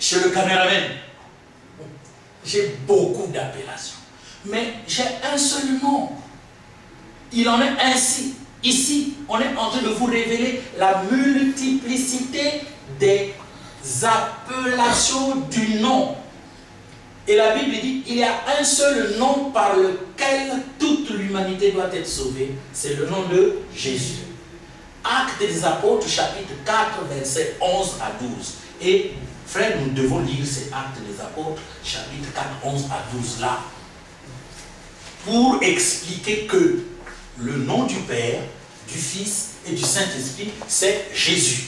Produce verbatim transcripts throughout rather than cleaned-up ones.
chez le caméraman. J'ai beaucoup d'appellations. Mais j'ai un seul nom. Il en est ainsi. Ici, on est en train de vous révéler la multiplicité des appellations du nom. Et la Bible dit, il y a un seul nom par lequel toute l'humanité doit être sauvée. C'est le nom de Jésus. Actes des Apôtres, chapitre quatre, versets onze à douze. Et frère, nous devons lire ces Actes des Apôtres, chapitre quatre, onze à douze là, pour expliquer que le nom du Père, du Fils et du Saint-Esprit, c'est Jésus.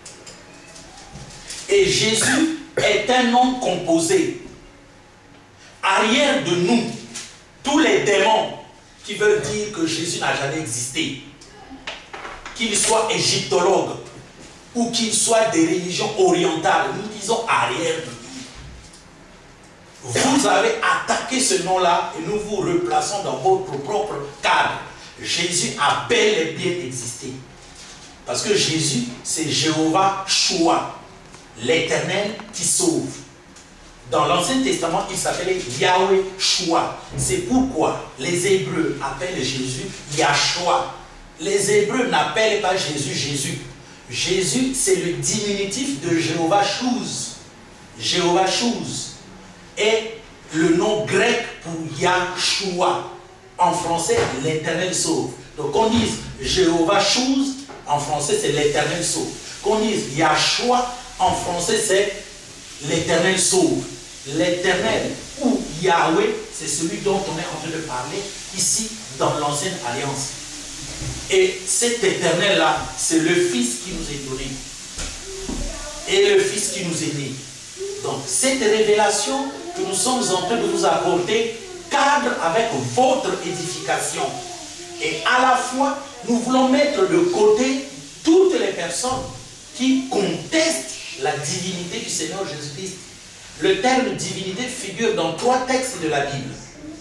Et Jésus est un nom composé. Arrière de nous, tous les démons qui veulent dire que Jésus n'a jamais existé, qu'ils soient égyptologues ou qu'ils soient des religions orientales, nous disons arrière de nous. Vous avez attaqué ce nom-là et nous vous replaçons dans votre propre cadre. Jésus a bel et bien existé. Parce que Jésus, c'est Jéhovah Shua, l'Éternel qui sauve. Dans l'Ancien Testament, il s'appelait Yahweh Shua. C'est pourquoi les Hébreux appellent Jésus Yahshua. Les Hébreux n'appellent pas Jésus Jésus. Jésus, c'est le diminutif de Jéhovah Shuz. Jéhovah Shuz est le nom grec pour Yahshua. En français, l'Éternel sauve. Donc qu'on dise Jéhovah Shuz, en français c'est l'Éternel sauve. Qu'on dise Yahshua, en français c'est l'Éternel sauve. L'Éternel ou Yahweh, c'est celui dont on est en train de parler ici dans l'ancienne alliance. Et cet Éternel-là, c'est le Fils qui nous est donné. Et le Fils qui nous est né. Donc cette révélation que nous sommes en train de vous apporter cadre avec votre édification. Et à la fois, nous voulons mettre de côté toutes les personnes qui contestent la divinité du Seigneur Jésus-Christ. Le terme divinité figure dans trois textes de la Bible.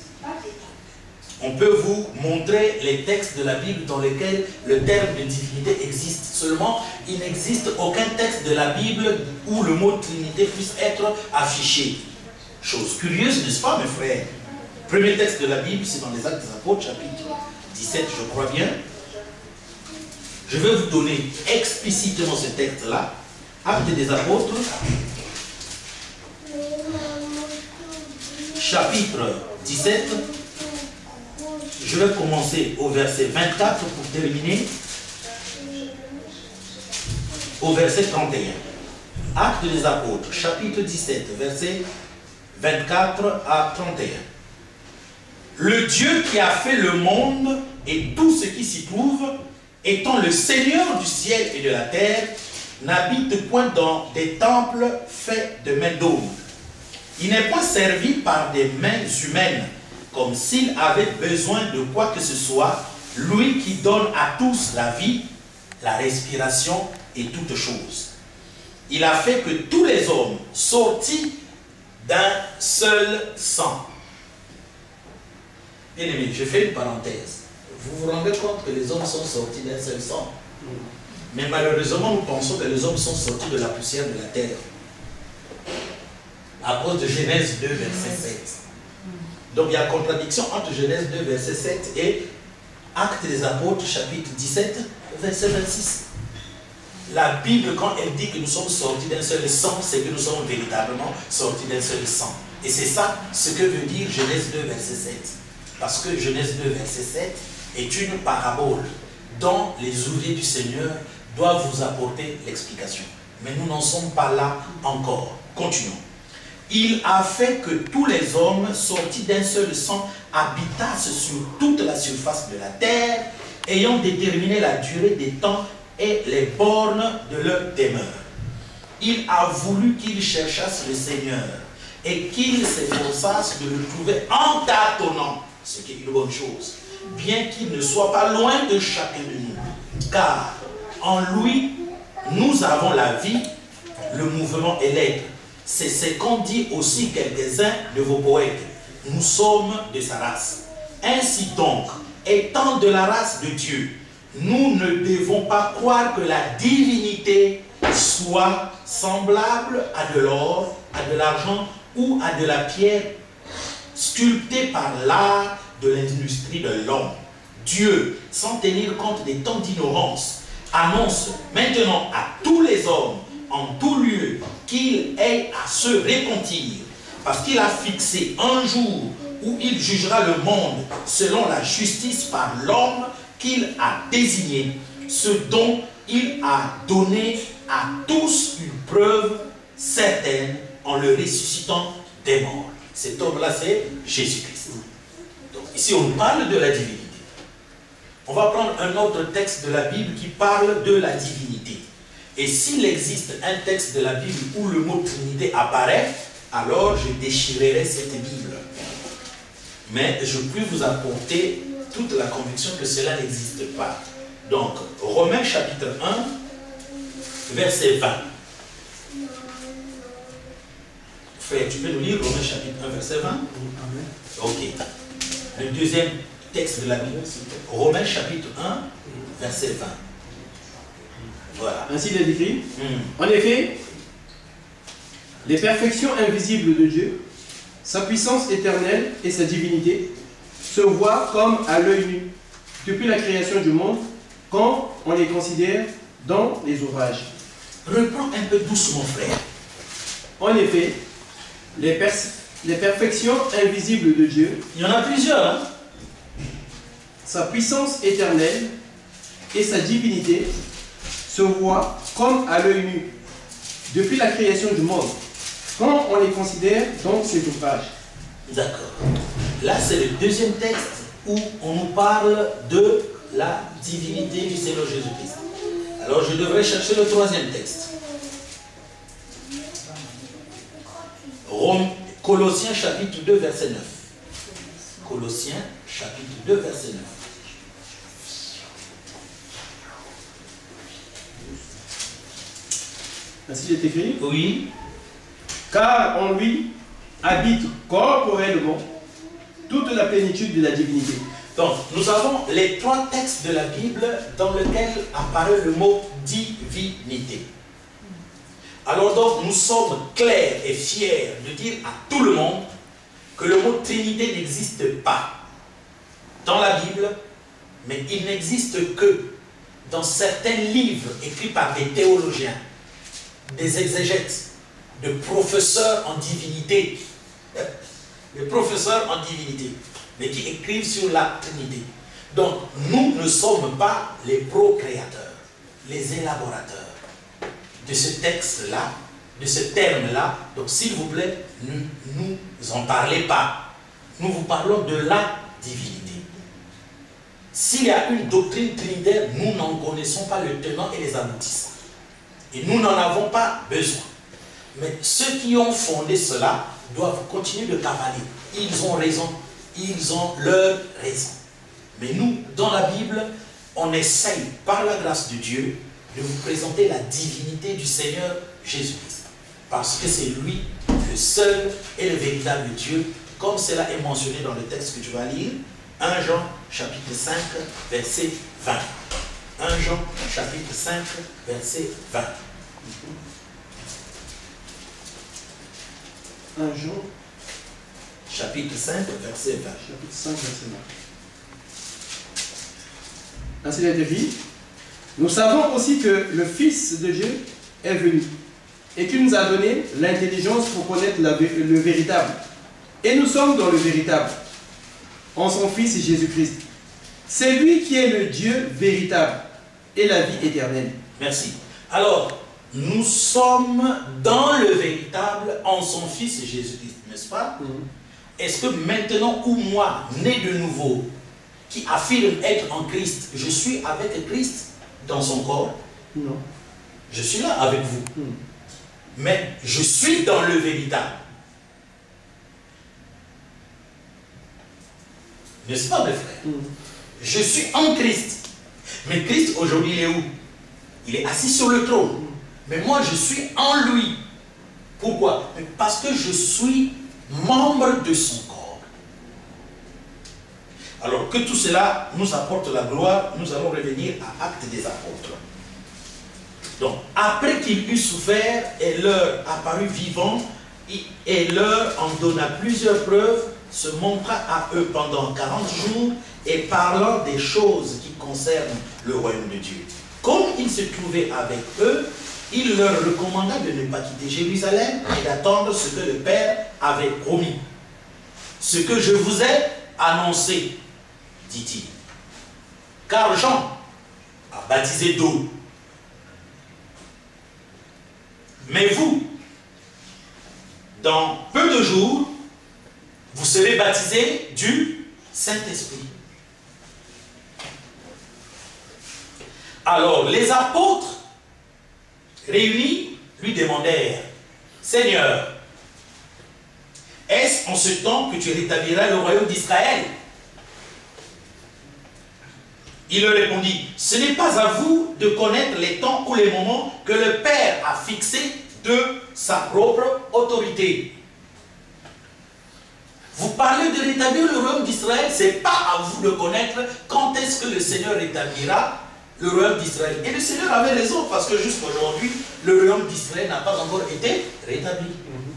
On peut vous montrer les textes de la Bible dans lesquels le terme de divinité existe. Seulement, il n'existe aucun texte de la Bible où le mot Trinité puisse être affiché. Chose curieuse, n'est-ce pas, mes frères? Le premier texte de la Bible, c'est dans les Actes des Apôtres, chapitre dix-sept, je crois bien. Je vais vous donner explicitement ce texte-là. Actes des Apôtres, chapitre dix-sept. Je vais commencer au verset vingt-quatre pour terminer au verset trente et un. Actes des Apôtres, chapitre dix-sept, verset vingt-quatre à trente et un. Le Dieu qui a fait le monde et tout ce qui s'y trouve, étant le Seigneur du ciel et de la terre, n'habite point dans des temples faits de mains d'homme. Il n'est point servi par des mains humaines, comme s'il avait besoin de quoi que ce soit, lui qui donne à tous la vie, la respiration et toutes choses. Il a fait que tous les hommes sortis d'un seul sang. Bien aimé, je fais une parenthèse. Vous vous rendez compte que les hommes sont sortis d'un seul sang? Mais malheureusement, nous pensons que les hommes sont sortis de la poussière de la terre. À cause de Genèse deux, verset sept. Donc il y a contradiction entre Genèse deux, verset sept et Actes des Apôtres, chapitre dix-sept, verset vingt-six. La Bible, quand elle dit que nous sommes sortis d'un seul sang, c'est que nous sommes véritablement sortis d'un seul sang. Et c'est ça ce que veut dire Genèse deux, verset sept. Parce que Genèse deux, verset sept est une parabole dont les ouvriers du Seigneur doivent vous apporter l'explication. Mais nous n'en sommes pas là encore. Continuons. Il a fait que tous les hommes sortis d'un seul sang habitassent sur toute la surface de la terre, ayant déterminé la durée des temps et les bornes de leur demeure. Il a voulu qu'ils cherchassent le Seigneur et qu'ils s'efforçassent de le trouver en tâtonnant, ce qui est une bonne chose, bien qu'il ne soit pas loin de chacun de nous. Car en lui, nous avons la vie, le mouvement et l'être. C'est ce qu'ont dit aussi quelques-uns de vos poètes. Nous sommes de sa race. Ainsi donc, étant de la race de Dieu, nous ne devons pas croire que la divinité soit semblable à de l'or, à de l'argent ou à de la pierre sculptée par l'art de l'industrie de l'homme. Dieu, sans tenir compte des temps d'ignorance, annonce maintenant à tous les hommes en tout lieu qu'il ait à se repentir, parce qu'il a fixé un jour où il jugera le monde selon la justice par l'homme qu'il a désigné, ce dont il a donné à tous une preuve certaine en le ressuscitant des morts. Cet homme-là, c'est Jésus-Christ. Donc ici, on parle de la divinité. On va prendre un autre texte de la Bible qui parle de la divinité. Et s'il existe un texte de la Bible où le mot Trinité apparaît, alors je déchirerai cette Bible. Mais je puis vous apporter toute la conviction que cela n'existe pas. Donc, Romains chapitre un, verset vingt. Frère, tu peux nous lire Romains chapitre un, verset vingt? Ok. Le deuxième texte de la Bible, Romains chapitre un, verset vingt. Voilà. Ainsi il est écrit. Hmm. En effet, les perfections invisibles de Dieu, sa puissance éternelle et sa divinité se voient comme à l'œil nu depuis la création du monde quand on les considère dans les ouvrages. Reprends un peu doucement, frère. En effet, les, per les perfections invisibles de Dieu, il y en a plusieurs, hein? Sa puissance éternelle et sa divinité se voient comme à l'œil nu depuis la création du monde quand on les considère dans ces ouvrages. D'accord. Là, c'est le deuxième texte où on nous parle de la divinité du Seigneur Jésus-Christ. Alors, je devrais chercher le troisième texte. Rome, Colossiens chapitre deux, verset neuf. Colossiens chapitre deux, verset neuf. Ainsi il est écrit. Oui. Car en lui habite corporellement toute la plénitude de la divinité. Donc, nous avons les trois textes de la Bible dans lesquels apparaît le mot divinité. Alors donc, nous sommes clairs et fiers de dire à tout le monde que le mot Trinité n'existe pas dans la Bible, mais il n'existe que dans certains livres écrits par des théologiens, des exégètes, de professeurs en divinité, des professeurs en divinité, mais qui écrivent sur la Trinité. Donc, nous ne sommes pas les procréateurs, les élaborateurs de ce texte-là, de ce terme-là. Donc, s'il vous plaît, ne nous en parlez pas. Nous vous parlons de la divinité. S'il y a une doctrine trinitaire, nous n'en connaissons pas le tenant et les aboutissants. Et nous n'en avons pas besoin. Mais ceux qui ont fondé cela doivent continuer de cavaler. Ils ont raison. Ils ont leur raison. Mais nous, dans la Bible, on essaye, par la grâce de Dieu, de vous présenter la divinité du Seigneur Jésus-Christ. Parce que c'est lui, le seul et le véritable Dieu, comme cela est mentionné dans le texte que tu vas lire, un Jean chapitre cinq, verset vingt. un Jean chapitre cinq, verset vingt. un Jean chapitre cinq, verset vingt. Chapitre cinq, verset vingt. Ainsi il est écrit. Nous savons aussi que le Fils de Dieu est venu et qu'il nous a donné l'intelligence pour connaître la, le véritable. Et nous sommes dans le véritable, en son Fils Jésus-Christ. C'est lui qui est le Dieu véritable et la vie éternelle. Merci. Alors, nous sommes dans le véritable en son Fils Jésus-Christ, n'est-ce pas? Mm-hmm. Est-ce que maintenant où moi, né de nouveau, qui affirme être en Christ, je suis avec Christ dans son corps? Non. Je suis là avec vous. Mm. Mais je suis dans le véritable. N'est-ce pas, mes frères? Mm. Je suis en Christ. Mais Christ, aujourd'hui, il est où? Il est assis sur le trône. Mm. Mais moi, je suis en lui. Pourquoi? Parce que je suis membre de son corps. Alors que tout cela nous apporte la gloire, nous allons revenir à Actes des Apôtres. Donc, après qu'il eut souffert et leur apparut vivant, et leur en donna plusieurs preuves, se montra à eux pendant quarante jours et parlant des choses qui concernent le royaume de Dieu. Comme il se trouvait avec eux, il leur recommanda de ne pas quitter Jérusalem et d'attendre ce que le Père avait promis. Ce que je vous ai annoncé, dit-il. Car Jean a baptisé d'eau. Mais vous, dans peu de jours, vous serez baptisés du Saint-Esprit. Alors les apôtres réunis lui demandèrent, Seigneur, est-ce en ce temps que tu rétabliras le royaume d'Israël? Il leur répondit, ce n'est pas à vous de connaître les temps ou les moments que le Père a fixés de sa propre autorité. Vous parlez de rétablir le royaume d'Israël, ce n'est pas à vous de connaître quand est-ce que le Seigneur rétablira le royaume d'Israël. Et le Seigneur avait raison, parce que jusqu'aujourd'hui, le royaume d'Israël n'a pas encore été rétabli.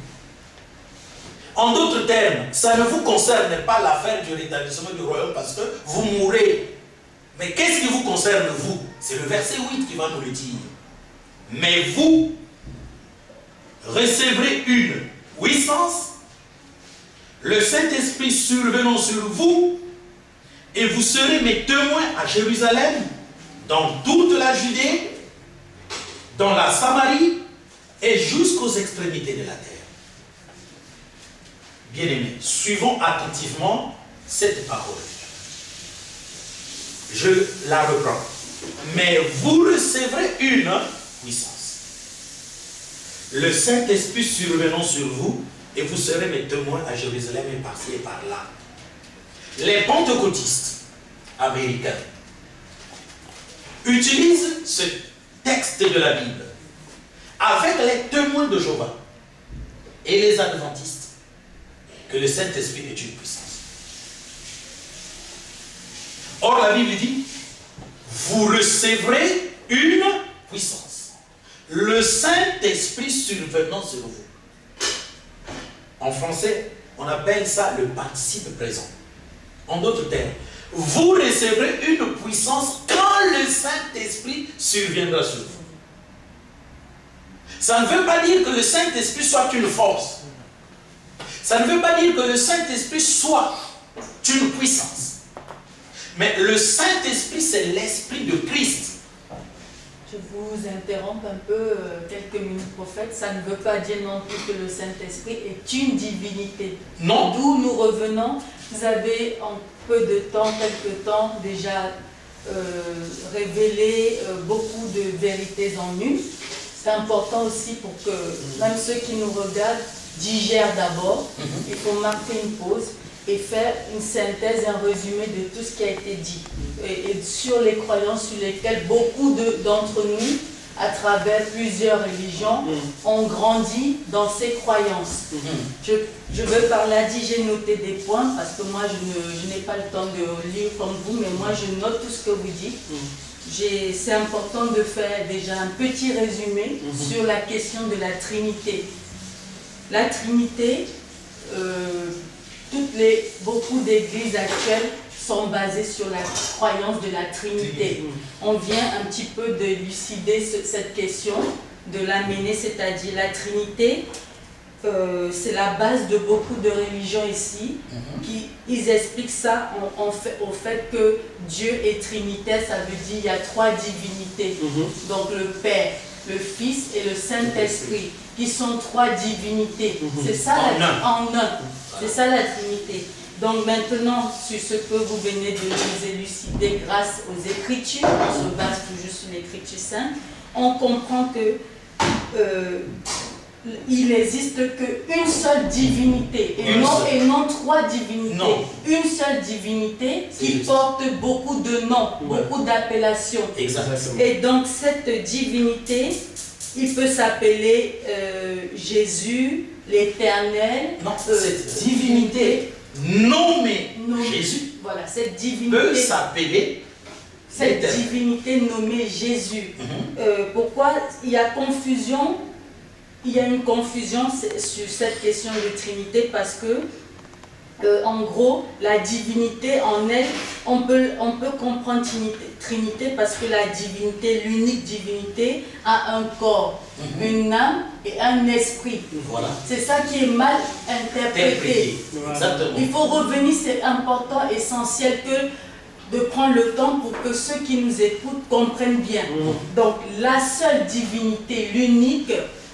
En d'autres termes, ça ne vous concerne pas l'affaire du rétablissement du royaume parce que vous mourrez. Mais qu'est-ce qui vous concerne, vous? C'est le verset huit qui va nous le dire. Mais vous recevrez une puissance, le Saint-Esprit survenant sur vous, et vous serez mes témoins à Jérusalem, dans toute la Judée, dans la Samarie, et jusqu'aux extrémités de la terre. Bien-aimés, suivons attentivement cette parole. Je la reprends. Mais vous recevrez une puissance. Le Saint-Esprit survenant sur vous, et vous serez mes témoins à Jérusalem et par-ci et par-là. Les pentecôtistes américains utilisent ce texte de la Bible avec les témoins de Jéhovah et les adventistes que le Saint-Esprit est une puissance. Or la Bible dit, vous recevrez une puissance. Le Saint-Esprit survenant sur vous. En français, on appelle ça le participe présent. En d'autres termes, vous recevrez une puissance quand le Saint-Esprit surviendra sur vous. Ça ne veut pas dire que le Saint-Esprit soit une force. Ça ne veut pas dire que le Saint-Esprit soit une puissance. Mais le Saint-Esprit, c'est l'Esprit de Christ. Je vous interromps un peu, euh, quelques minutes, prophète. Ça ne veut pas dire non plus que le Saint-Esprit est une divinité. Non. D'où nous revenons. Vous avez en peu de temps, quelques temps, déjà euh, révélé euh, beaucoup de vérités en une. C'est important aussi pour que même ceux qui nous regardent digèrent d'abord. Mm-hmm. Il faut marquer une pause et faire une synthèse, un résumé de tout ce qui a été dit. Et, et sur les croyances sur lesquelles beaucoup d'entre nous, à travers plusieurs religions, mmh. ont grandi dans ces croyances. Mmh. Je, je veux par là dire, j'ai noté des points, parce que moi, je n'ai pas le temps de lire comme vous, mais moi, je note tout ce que vous dites. Mmh. C'est important de faire déjà un petit résumé mmh. sur la question de la Trinité. La Trinité, euh, toutes les, beaucoup d'églises actuelles sont basées sur la croyance de la Trinité. On vient un petit peu d'élucider ce, cette question, de l'amener, c'est-à-dire la Trinité, euh, c'est la base de beaucoup de religions ici, mm-hmm. qui ils expliquent ça en, en fait, au fait que Dieu est trinitaire, ça veut dire qu'il y a trois divinités, mm-hmm. donc le Père, le Fils et le Saint-Esprit, qui sont trois divinités. Mm-hmm. C'est ça en la, un. En un. C'est ça la Trinité. Donc maintenant, sur ce que vous venez de nous élucider grâce aux Écritures, on se base toujours sur l'Écriture sainte, on comprend que euh, il n'existe qu'une seule divinité, et non, et non trois divinités. Non. Une seule divinité qui porte beaucoup de noms, ouais. beaucoup d'appellations. Exactement. Et donc cette divinité, il peut s'appeler euh, Jésus, l'Éternel. Non, euh, cette divinité nommée nommé. Jésus, voilà, cette divinité peut s'appeler cette divinité nommée Jésus. Mm-hmm. euh, pourquoi il y a confusion? Il y a une confusion sur cette question de Trinité parce que, euh, en gros, la divinité en elle, on peut, on peut comprendre Trinité, Trinité parce que la divinité, l'unique divinité, a un corps, mm-hmm. une âme et un esprit. Voilà. C'est ça qui est mal interprété. Exactement. Il faut revenir, c'est important, essentiel que de prendre le temps pour que ceux qui nous écoutent comprennent bien. Mm-hmm. Donc, la seule divinité, l'unique,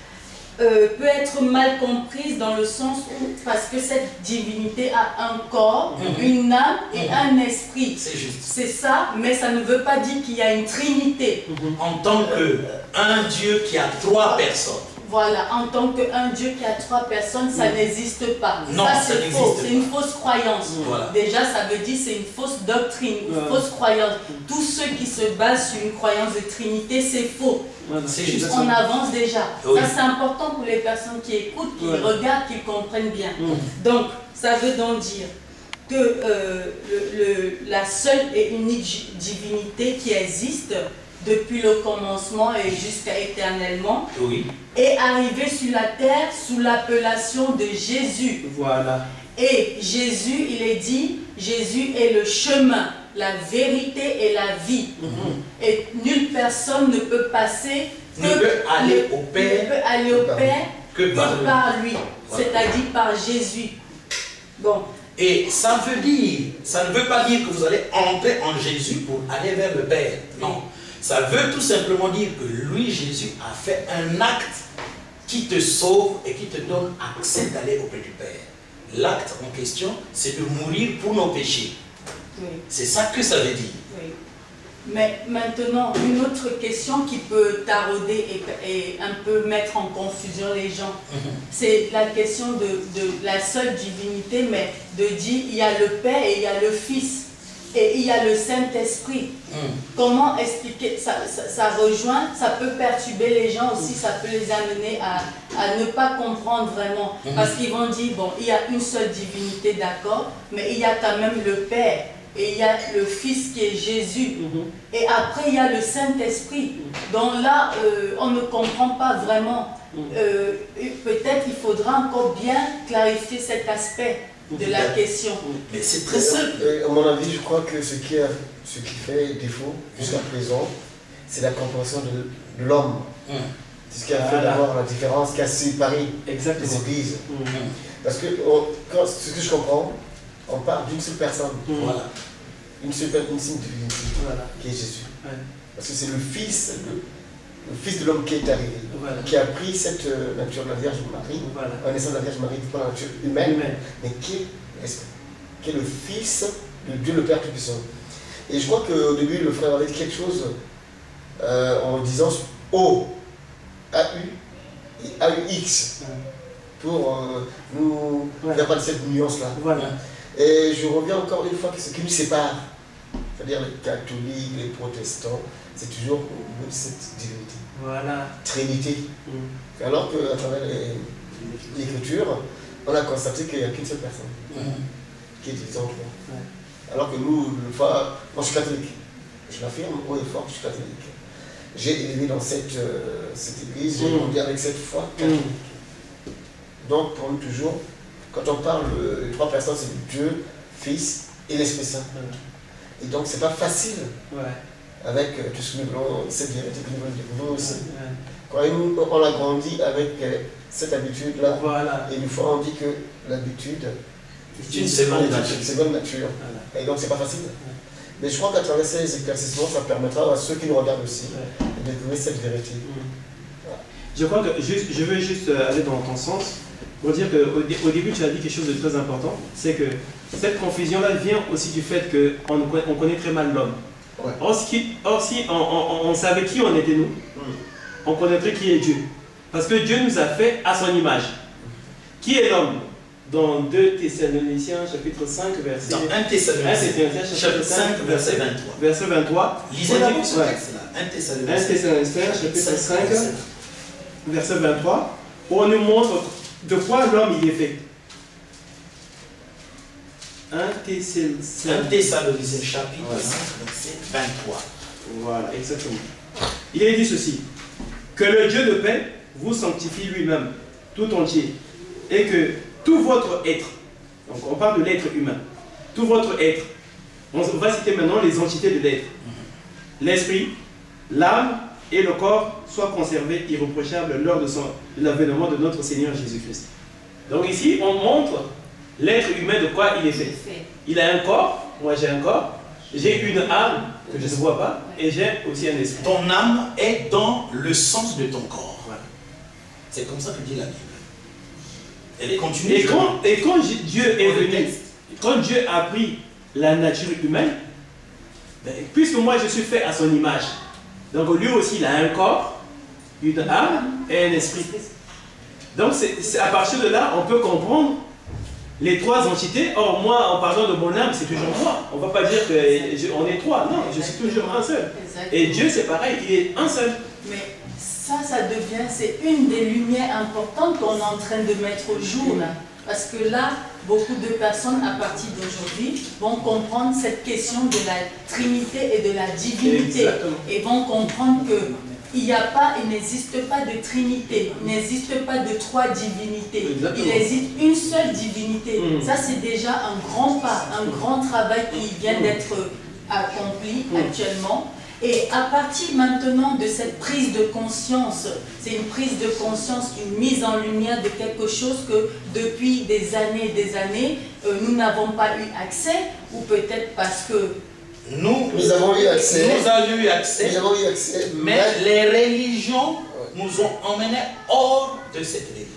Euh, peut être mal comprise dans le sens où, parce que cette divinité a un corps, mmh. une âme et mmh. un esprit. C'est juste. C'est ça, mais ça ne veut pas dire qu'il y a une trinité. Mmh. En tant qu'un Dieu qui a trois personnes. Voilà, en tant qu'un Dieu qui a trois personnes, ça mmh. n'existe pas. Non, ça, ça c'est faux, c'est une fausse croyance. Voilà. Déjà, ça veut dire c'est une fausse doctrine, une voilà. fausse croyance. Tous ceux qui se basent sur une croyance de trinité, c'est faux. Voilà. C'est juste on avance déjà. Oui. Ça, c'est important pour les personnes qui écoutent, qui voilà. regardent, qui comprennent bien. Mmh. Donc, ça veut donc dire que euh, le, le, la seule et unique divinité qui existe depuis le commencement et jusqu'à éternellement, oui. est arrivée sur la terre sous l'appellation de Jésus. Voilà. Et Jésus, il est dit, Jésus est le chemin, la vérité et la vie. Mm-hmm. Et nulle personne ne peut passer que ne peut aller le, au Père, ne peut aller au Père que par, que par lui, voilà. c'est-à-dire par Jésus. Bon. Et ça veut dire, ça ne veut pas dire que vous allez entrer en Jésus pour aller vers le Père. Non. Ça veut tout simplement dire que lui, Jésus, a fait un acte qui te sauve et qui te donne accès d'aller auprès du Père. L'acte en question, c'est de mourir pour nos péchés. Oui. C'est ça que ça veut dire. Oui. Mais maintenant, une autre question qui peut tarauder et, et un peu mettre en confusion les gens, mm-hmm. c'est la question de, de la seule divinité, mais de dire il y a le Père et il y a le Fils. Et il y a le Saint-Esprit. Mm. Comment expliquer, ça, ça, ça rejoint, ça peut perturber les gens aussi, ça peut les amener à, à ne pas comprendre vraiment. Mm. Parce qu'ils vont dire, bon, il y a une seule divinité, d'accord, mais il y a quand même le Père, et il y a le Fils qui est Jésus. Mm-hmm. Et après, il y a le Saint-Esprit. Mm. Donc là, euh, on ne comprend pas vraiment. Mm. Euh, peut-être il faudra encore bien clarifier cet aspect de la question. Mais c'est très simple. À mon avis, je crois que ce qui, a, ce qui fait défaut jusqu'à présent, c'est la compréhension de, de l'homme. Mmh. C'est ce qui a fait voilà. d'avoir la différence, qui a séparé Exactement. les églises. Mmh. Parce que on, quand, ce que je comprends, on parle d'une seule personne. Mmh. Voilà. Une seule, une seule divinité, voilà. qui est Jésus. Ouais. Parce que c'est le Fils, le, le Fils de l'homme qui est arrivé, voilà. qui a pris cette euh, nature de la Vierge Marie, voilà. en naissant de la Vierge Marie, pour la nature humaine, humaine. mais qui est, qui est le Fils de Dieu le Père Tout-Puissant. Et je crois qu'au début, le frère avait dit quelque chose euh, en disant O, A U et A U X, pour euh, nous voilà. faire pas de cette nuance-là. Voilà. Et je reviens encore une fois que ce qui nous sépare, c'est-à-dire les catholiques, les protestants, c'est toujours cette divinité. Voilà. Trinité. Mmh. Alors qu'à travers l'écriture, on a constaté qu'il n'y a qu'une seule personne mmh. qui est divisée en trois. Ouais. Alors que nous, une fois, moi je suis catholique. Je l'affirme haut et fort, je suis catholique. J'ai élevé dans cette, euh, cette église, j'ai grandi mmh. avec cette foi catholique. Mmh. Donc pour nous toujours, quand on parle de trois personnes, c'est Dieu, Fils et l'Esprit Saint. Mmh. Et donc c'est pas facile. Ouais. Avec euh, tout ce que nous voulons, cette vérité que nous voulons découvrir aussi. Ouais. Quand nous, on a grandi avec euh, cette habitude-là, voilà. et une fois on dit que l'habitude c'est une seconde nature. Une seconde nature. Voilà. Et donc c'est pas facile. Ouais. Mais je crois qu'à travers ces éclaircissements, ça permettra à ceux qui nous regardent aussi ouais. de découvrir cette vérité. Mmh. Voilà. Je crois que juste, je veux juste aller dans ton sens pour dire qu'au au début tu as dit quelque chose de très important, c'est que cette confusion-là vient aussi du fait qu'on on connaît très mal l'homme. Ouais. Or, si, or, si on, on, on savait qui on était nous, mm. on connaîtrait qui est Dieu. Parce que Dieu nous a fait à son image. Qui est l'homme? Dans deux Thessaloniciens, chapitre cinq, verset... Dans un Thessaloniciens, chapitre cinq, verset vingt-trois. Verset vingt-trois. Lisez d'abord ce texte-là. un Thessaloniciens, chapitre cinq, verset vingt-trois, où on nous montre de quoi l'homme il est fait. un Thessaloniciens chapitre voilà. cinq, verset vingt-trois. Voilà, exactement. Il est dit ceci: que le Dieu de paix vous sanctifie lui-même, tout entier, et que tout votre être, donc on parle de l'être humain, tout votre être, on va citer maintenant les entités de l'être, l'esprit, l'âme et le corps soient conservés irréprochables lors de, son, de l'avènement de notre Seigneur Jésus-Christ. Donc ici, on montre l'être humain de quoi il est fait. Il a un corps, moi j'ai un corps, j'ai une âme que je ne vois pas, et j'ai aussi un esprit. Ton âme est dans le sens de ton corps. Voilà. C'est comme ça que dit la Bible. Elle continue. Et quand, et quand Dieu est venu, quand Dieu a pris la nature humaine, ben, puisque moi je suis fait à son image, donc lui aussi il a un corps, une âme et un esprit. Donc c'est à partir de là on peut comprendre les trois entités. Or moi en parlant de mon âme c'est toujours moi. On ne va pas dire qu'on est trois, non, je suis toujours un seul. Et Dieu c'est pareil, il est un seul. Mais ça, ça devient, c'est une des lumières importantes qu'on est en train de mettre au jour là. Parce que là, beaucoup de personnes à partir d'aujourd'hui vont comprendre cette question de la Trinité et de la divinité. Exactement. Et vont comprendre que il n'y a pas, il n'existe pas de Trinité, il n'existe pas de trois divinités. Exactement. Il existe une seule divinité. Mmh. Ça, c'est déjà un grand pas, un grand travail qui vient d'être accompli mmh. actuellement. Et à partir maintenant de cette prise de conscience, c'est une prise de conscience, une mise en lumière de quelque chose que depuis des années et des années, euh, nous n'avons pas eu accès, ou peut-être parce que nous, nous avons eu accès, nous avons eu accès, nous avons eu accès mais, mais les religions nous ont emmenés hors de cette vérité.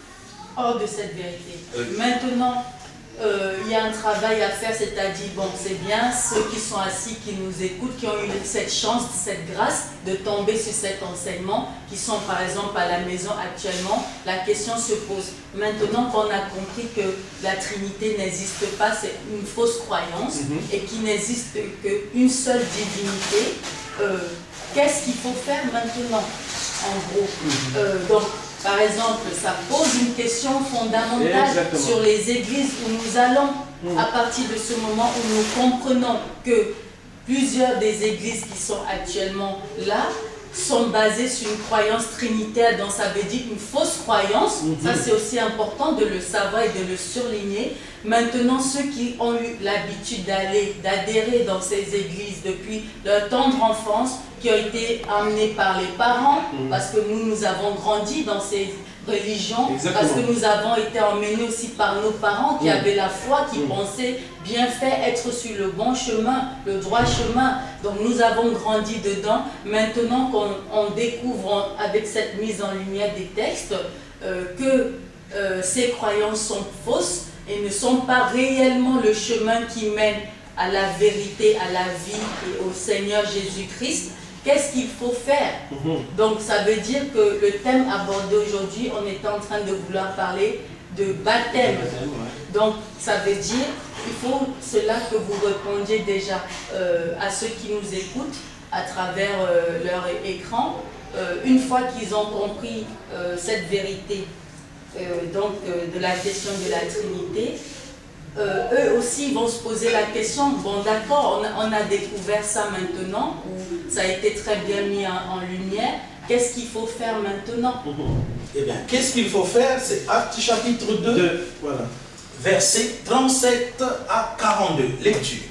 Hors de cette vérité. Oui. Maintenant, euh, il y a un travail à faire, c'est-à-dire, bon, c'est bien ceux qui sont assis, qui nous écoutent, qui ont eu cette chance, cette grâce de tomber sur cet enseignement, qui sont par exemple à la maison actuellement. La question se pose. Maintenant qu'on a compris que la Trinité n'existe pas, c'est une fausse croyance, mm-hmm. et qu'il n'existe qu'une seule divinité, euh, qu'est-ce qu'il faut faire maintenant, en gros? Mm-hmm. euh, donc, par exemple, ça pose une question fondamentale Exactement. Sur les églises où nous allons, mmh. à partir de ce moment où nous comprenons que plusieurs des églises qui sont actuellement là sont basées sur une croyance trinitaire, donc ça veut dire une fausse croyance. Mmh. Ça, c'est aussi important de le savoir et de le surligner. Maintenant, ceux qui ont eu l'habitude d'aller, d'adhérer dans ces églises depuis leur tendre enfance, qui ont été amenés par les parents, mmh. parce que nous, nous avons grandi dans ces religions, Exactement. Parce que nous avons été emmenés aussi par nos parents qui mmh. avaient la foi, qui mmh. pensaient bien faire, être sur le bon chemin, le droit chemin. Donc nous avons grandi dedans. Maintenant qu'on on découvre avec cette mise en lumière des textes euh, que euh, ces croyances sont fausses et ne sont pas réellement le chemin qui mène à la vérité, à la vie et au Seigneur Jésus-Christ, qu'est-ce qu'il faut faire? Mm-hmm. Donc ça veut dire que le thème abordé aujourd'hui, on est en train de vouloir parler de baptême. Ouais. Donc ça veut dire, il faut cela que vous répondiez déjà euh, à ceux qui nous écoutent à travers euh, leur écran. Euh, une fois qu'ils ont compris euh, cette vérité, euh, donc euh, de la question de la Trinité, Euh, eux aussi vont se poser la question, bon d'accord, on, on a découvert ça maintenant, ou ça a été très bien mis en, en lumière, qu'est-ce qu'il faut faire maintenant? Eh bien, qu'est-ce qu'il faut faire? C'est Actes chapitre deux, deux. Voilà. Versets trente-sept à quarante-deux, lecture.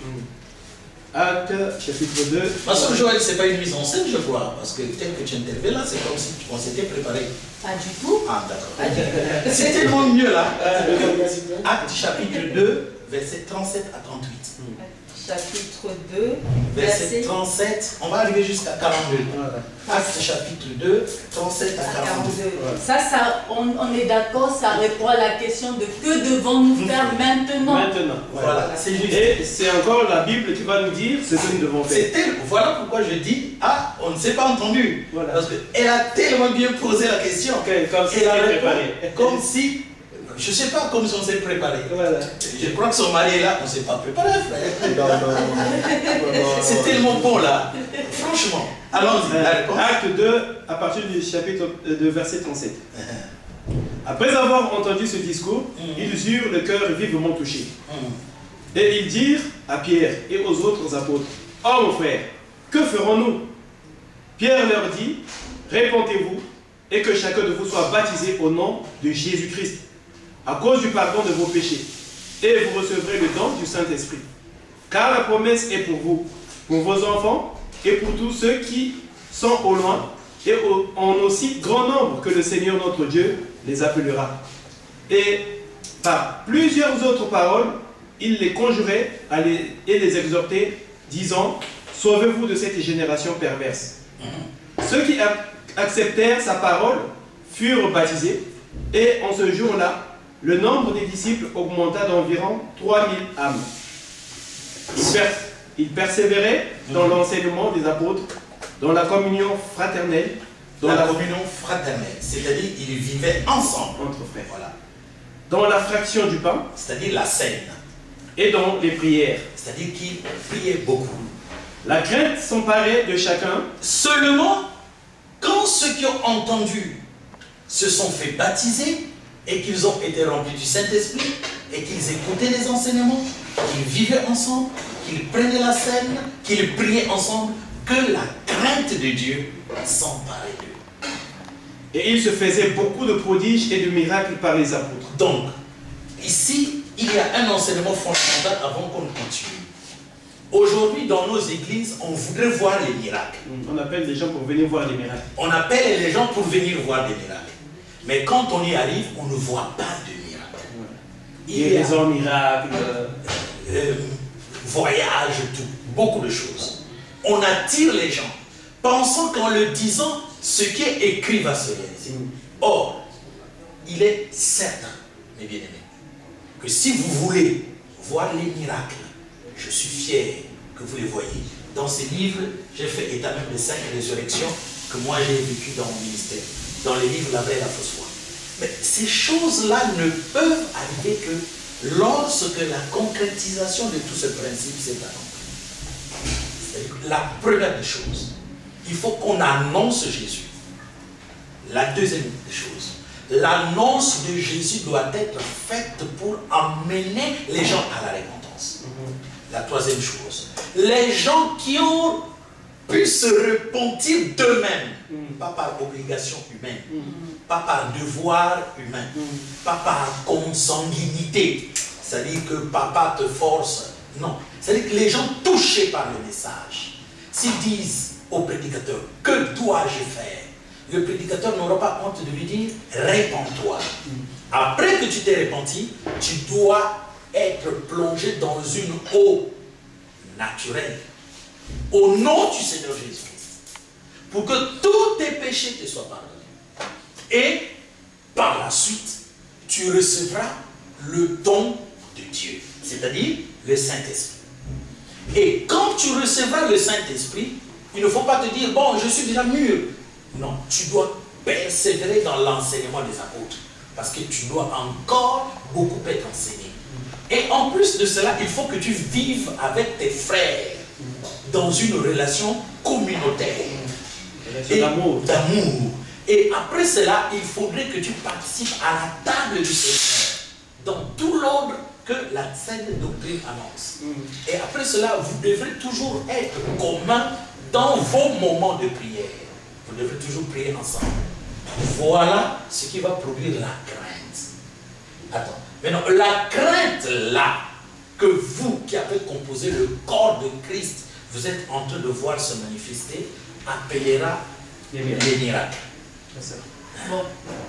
Actes chapitre deux. Parce que Joël, ce n'est pas une mise en scène, je crois, parce que tel que tu interviens là, c'est comme si on s'était préparé. Pas du tout. Ah, d'accord. C'est tellement mieux là. Actes chapitre deux, versets trente-sept à trente-huit. Chapitre deux, verset trente-sept, on va arriver jusqu'à quarante-deux. Voilà. Actes chapitre deux, trente-sept à quarante-deux. Voilà. Ça, ça on, on est d'accord, ça répond à la question de que devons-nous faire maintenant. Maintenant, voilà. Voilà. C'est juste. Et c'est encore la Bible qui va nous dire ce que nous devons faire. Tel, voilà pourquoi je dis, ah, on ne s'est pas entendu. Voilà. Parce qu'elle a tellement bien posé la question. Okay, comme si elle avait préparé. Comme si. Je ne sais pas comme si on s'est préparé. Voilà. Je crois que son mari est là, on ne s'est pas préparé, frère. Non, non, non. C'est tellement bon là. Franchement. Allons-y. Euh, acte deux, à partir du chapitre de verset trente-sept. Après avoir entendu ce discours, mm. ils eurent le cœur vivement touché. Mm. Et ils dirent à Pierre et aux autres apôtres, « Oh mon frère, que ferons-nous » Pierre leur dit, « Répentez-vous et que chacun de vous soit baptisé au nom de Jésus-Christ, à cause du pardon de vos péchés, et vous recevrez le don du Saint-Esprit. Car la promesse est pour vous, pour vos enfants et pour tous ceux qui sont au loin, et en aussi grand nombre que le Seigneur notre Dieu les appellera. » Et par plusieurs autres paroles, il les conjurait à les, et les exhortait, disant, « Sauvez-vous de cette génération perverse. » Ceux qui acceptèrent sa parole furent baptisés, et en ce jour-là, le nombre des disciples augmenta d'environ trois mille âmes. Ils, per ils persévéraient dans l'enseignement des apôtres, dans la communion fraternelle, dans la, la communion fraternelle, c'est-à-dire ils vivaient ensemble entre frères. Voilà. Dans la fraction du pain, c'est-à-dire la scène, et dans les prières, c'est-à-dire qu'ils priaient beaucoup. La crainte s'emparait de chacun. Seulement, quand ceux qui ont entendu se sont fait baptiser et qu'ils ont été remplis du Saint-Esprit et qu'ils écoutaient les enseignements, qu'ils vivaient ensemble, qu'ils prenaient la scène, qu'ils priaient ensemble, que la crainte de Dieu s'emparait d'eux. Et il se faisait beaucoup de prodiges et de miracles par les apôtres. Donc, ici, il y a un enseignement fondamental avant qu'on continue. Aujourd'hui, dans nos églises, on voudrait voir les miracles. On appelle les gens pour venir voir les miracles. On appelle les gens pour venir voir des miracles. Mais quand on y arrive, on ne voit pas de miracles. Il y a des miracles, euh, voyages, tout, beaucoup de choses. On attire les gens, pensant qu'en le disant, ce qui est écrit va se réaliser. Or, il est certain, mes bien-aimés, que si vous voulez voir les miracles, je suis fier que vous les voyez. Dans ces livres, j'ai fait état même des cinq résurrections que moi j'ai vécues dans mon ministère. Dans les livres La vraie et la fausse foi. Mais ces choses-là ne peuvent arriver que lorsque la concrétisation de tout ce principe s'est accomplie. C'est-à-dire que la première des choses, il faut qu'on annonce Jésus. La deuxième des choses, l'annonce de Jésus doit être faite pour amener les gens à la repentance. La troisième chose, les gens qui ont pu se repentir d'eux-mêmes, mm. pas par obligation humaine, mm. pas par devoir humain, mm. pas par consanguinité, c'est-à-dire que papa te force, non, c'est-à-dire que les gens touchés par le message, s'ils disent au prédicateur, que dois-je faire? Le prédicateur n'aura pas honte de lui dire, répands-toi. Mm. Après que tu t'es repenti, tu dois être plongé dans une eau naturelle au nom du Seigneur Jésus-Christ pour que tous tes péchés te soient pardonnés et par la suite tu recevras le don de Dieu, c'est-à-dire le Saint-Esprit. Et quand tu recevras le Saint-Esprit, il ne faut pas te dire bon, je suis déjà mûr. Non, tu dois persévérer dans l'enseignement des apôtres parce que tu dois encore beaucoup être enseigné. Et en plus de cela, il faut que tu vives avec tes frères dans une relation communautaire et d'amour. Et après cela, il faudrait que tu participes à la table du Seigneur dans tout l'ordre que la saine doctrine annonce. Et après cela, vous devrez toujours être communs dans vos moments de prière. Vous devrez toujours prier ensemble. Voilà ce qui va produire la crainte. Attends. Maintenant, la crainte là, que vous qui avez composé le corps de Christ, vous êtes en train de voir se manifester, appellera les miracles. Les miracles. Bon,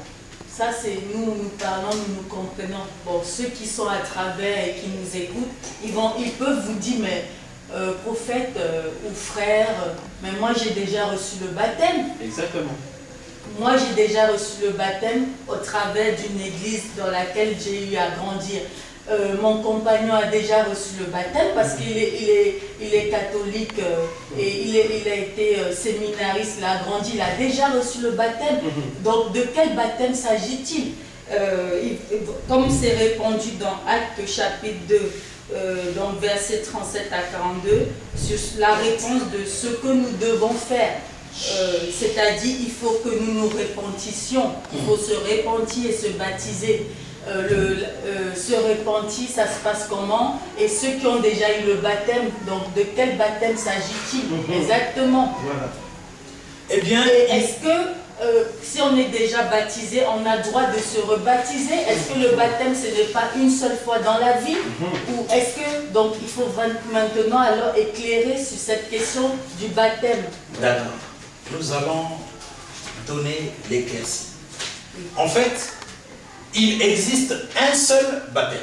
ça c'est nous, nous parlons, nous nous comprenons. Bon, ceux qui sont à travers et qui nous écoutent, ils, vont, ils peuvent vous dire, mais euh, prophète euh, ou frère, euh, mais moi j'ai déjà reçu le baptême. Exactement. Moi, j'ai déjà reçu le baptême au travers d'une église dans laquelle j'ai eu à grandir. Euh, mon compagnon a déjà reçu le baptême parce qu'il est, il est, il est catholique euh, et il, est, il a été euh, séminariste, il a grandi, il a déjà reçu le baptême. Donc, de quel baptême s'agit-il? euh, Comme c'est répondu dans Actes chapitre deux, euh, donc versets trente-sept à quarante-deux, sur la réponse de ce que nous devons faire. Euh, c'est-à-dire il faut que nous nous repentissions, il faut se repentir et se baptiser. Euh, le, euh, ce se repentit, ça se passe comment? Et ceux qui ont déjà eu le baptême, donc de quel baptême s'agit-il mm-hmm. exactement? Voilà. Eh bien, est-ce que euh, si on est déjà baptisé, on a le droit de se rebaptiser? Est-ce que le baptême, ce n'est pas une seule fois dans la vie? Mm-hmm. Ou est-ce que, donc, il faut maintenant alors éclairer sur cette question du baptême? D'accord. Nous allons donner l'éclaircie. En fait, il existe un seul baptême.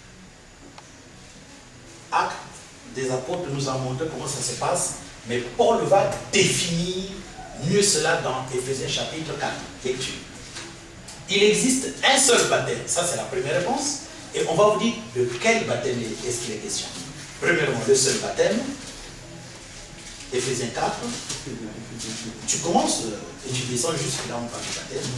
Acte des apôtres nous a montré comment ça se passe, mais Paul va définir mieux cela dans Éphésiens chapitre quatre. Lecture. Il existe un seul baptême. Ça, c'est la première réponse. Et on va vous dire de quel baptême est-ce qu'il est question. Premièrement, le seul baptême. Éphésiens quatre. Tu commences et tu descends jusque là, on parle du baptême.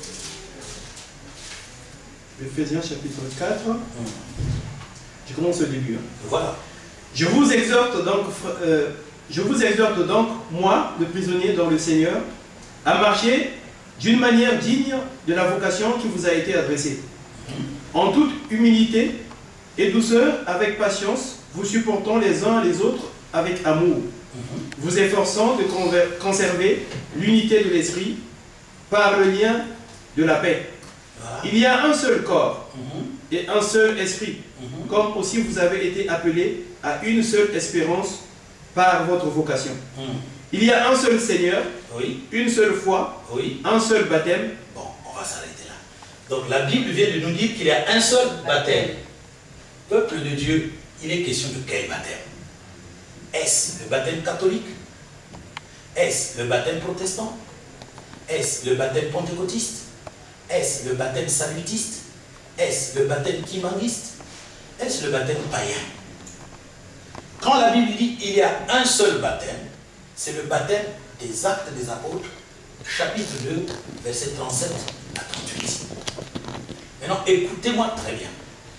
Éphésiens chapitre quatre. Hum. Je commence au début. Hein. Voilà. Je vous exhorte donc, euh, je vous exhorte donc, moi, le prisonnier dans le Seigneur, à marcher d'une manière digne de la vocation qui vous a été adressée. Hum. En toute humilité et douceur, avec patience, vous supportant les uns les autres avec amour, hum. vous efforçant de conserver l'unité de l'esprit par le lien de la paix. Il y a un seul corps mm-hmm. et un seul esprit, mm-hmm. comme aussi vous avez été appelés à une seule espérance par votre vocation. Mm. Il y a un seul Seigneur, oui. une seule foi, oui. un seul baptême. Bon, on va s'arrêter là. Donc la Bible vient de nous dire qu'il y a un seul baptême. Peuple de Dieu, il est question de quel baptême? Est-ce le baptême catholique? Est-ce le baptême protestant? Est-ce le baptême pentecôtiste? Est-ce le baptême salutiste? Est-ce le baptême kimangiste? Est-ce le baptême païen? Quand la Bible dit qu'il y a un seul baptême, c'est le baptême des Actes des Apôtres, chapitre deux, versets trente-sept à trente-huit. Maintenant, écoutez-moi très bien.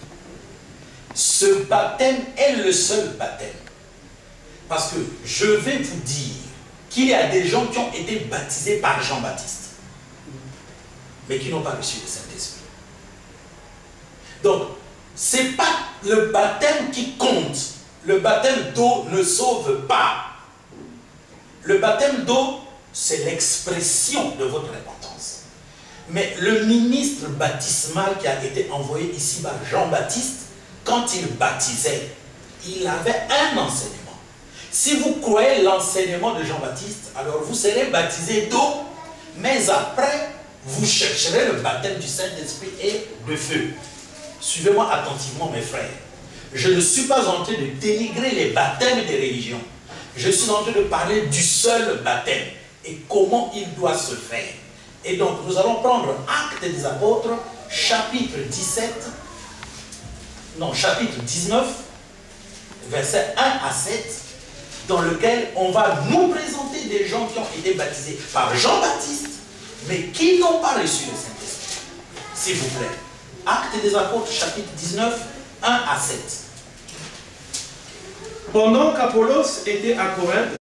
Ce baptême est le seul baptême. Parce que je vais vous dire qu'il y a des gens qui ont été baptisés par Jean-Baptiste, mais qui n'ont pas reçu le Saint-Esprit. Donc, ce n'est pas le baptême qui compte. Le baptême d'eau ne sauve pas. Le baptême d'eau, c'est l'expression de votre repentance. Mais le ministre baptismal qui a été envoyé ici par Jean-Baptiste, quand il baptisait, il avait un enseignement. Si vous croyez l'enseignement de Jean-Baptiste, alors vous serez baptisé d'eau, mais après, vous chercherez le baptême du Saint-Esprit et de feu. Suivez-moi attentivement, mes frères. Je ne suis pas en train de dénigrer les baptêmes des religions. Je suis en train de parler du seul baptême et comment il doit se faire. Et donc, nous allons prendre Actes des Apôtres, chapitre dix-sept, non, chapitre dix-neuf, versets un à sept, dans lequel on va nous présenter des gens qui ont été baptisés par Jean-Baptiste, mais qui n'ont pas reçu le Saint-Esprit. S'il vous plaît. Actes des Apôtres, chapitre dix-neuf, un à sept. Pendant qu'Apollos était à Corinthe,